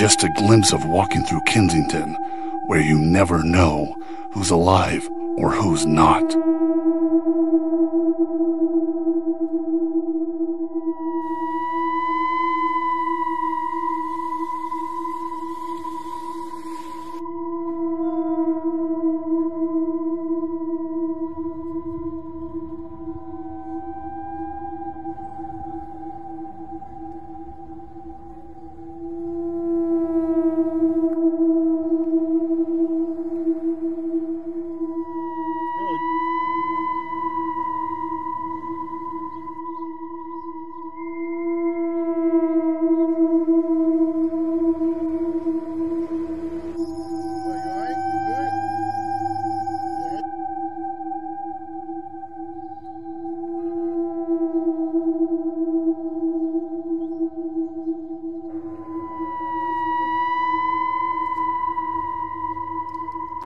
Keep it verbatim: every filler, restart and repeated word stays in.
just a glimpse of walking through Kensington, where you never know who's alive or who's not.